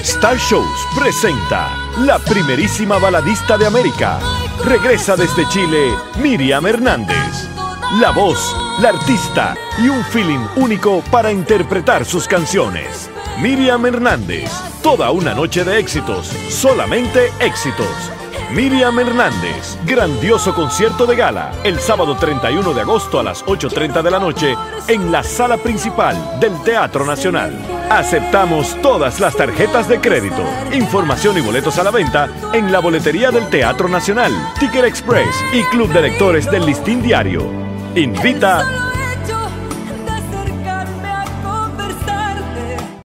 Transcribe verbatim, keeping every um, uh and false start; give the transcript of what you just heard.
Star Shows presenta la primerísima baladista de América. Regresa desde Chile Miriam Hernández. La voz, la artista y un feeling único para interpretar sus canciones. Miriam Hernández, toda una noche de éxitos, solamente éxitos. Miriam Hernández, grandioso concierto de gala, el sábado treinta y uno de agosto a las ocho y treinta de la noche en la sala principal del Teatro Nacional. Aceptamos todas las tarjetas de crédito. Información y boletos a la venta en la boletería del Teatro Nacional, Ticket Express y Club de Lectores del Listín Diario. Invita